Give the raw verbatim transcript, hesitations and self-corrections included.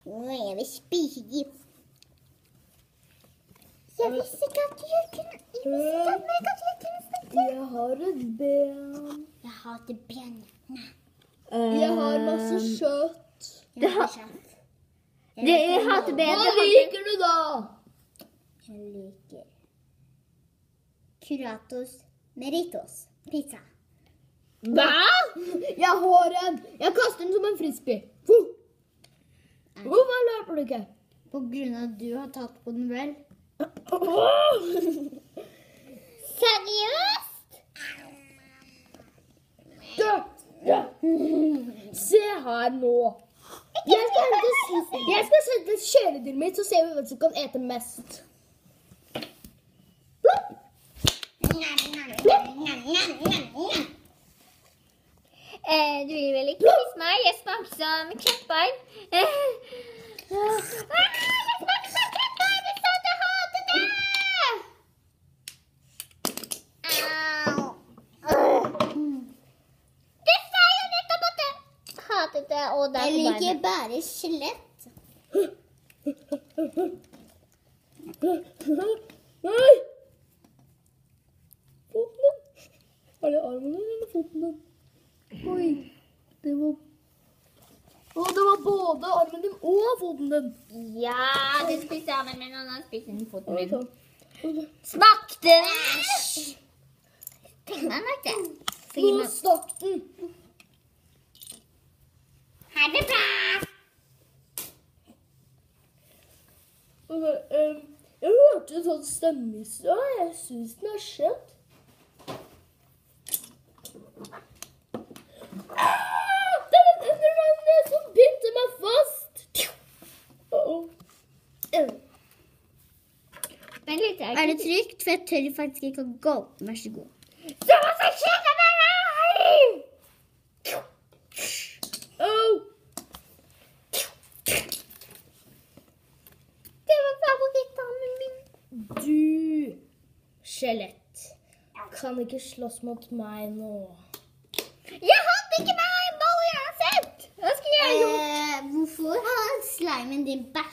Jeg vil spise dem. Jeg visste ikke at jeg kunne, jeg visste ikke at jeg kunne snakke. Jeg har et ben. Jeg hater ben. Nei. Jeg har masse kjøtt. Jeg har kjøtt. Det, jeg hater ben. Hva liker du da? Jeg liker Curatos Meritos pizza. Hva? Jeg har en. Jeg kaster den som en frisbee. Hvorfor løper du ikke? På grunn av at du har tatt på den vel. Seriøst? Dø! Dø! Se her nå. Jeg skal, hente, jeg skal sette kjæledyret mitt, så ser vi hvem som kan ete mest. Plopp! Eh, du vil vel ikke spise meg? Jeg smaker som kjøttbein. Eh. Ah, jeg smaker som kjøttbein! Jeg sa at jeg hatet det! Au. Det sa jeg nettopp at jeg hatet det. Og det er Jeg på liker beinet. bare skjelett. Nei! Foten din. Er det armen din eller foten din? Oi, det var... Å, det var både armen din og foten din. Ja, du spiser armen min, og nå spiser den foten min. Ok. Smakte det? Tenk meg nok det. Nå stakk den. Ha det bra! Ok, um, jeg hørte en sånn stemme i stad. Jeg synes den er skjedd. Ah! Det er den endermannen som bitter meg fast. Uh-oh. Uh. Vent litt, jeg Er det trygt? For jeg tør faktisk ikke å gå. Vær så god. Så hva som skjedde med meg? Au! Det var favorittarmen min. Du, skjelett, kan ikke slåss mot meg nå. Jeg hadde ikke meg en ball uansett. Hva skal jeg gjøre? Eh, hvorfor har slimen din bæsj